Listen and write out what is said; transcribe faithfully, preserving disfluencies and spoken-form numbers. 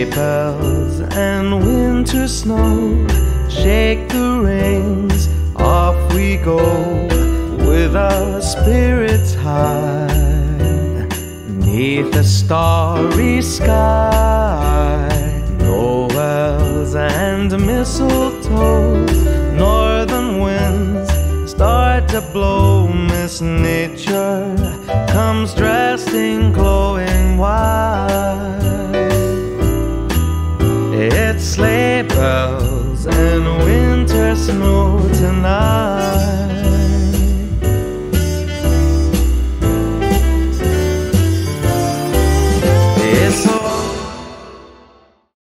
Sleigh bells and winter snow, shake the reins, off we go, with our spirits high, 'neath a starry sky. Noels and mistletoe, northern winds start to blow. Miss Nature comes dressed in glowing white. It's sleigh bells and winter snow tonight.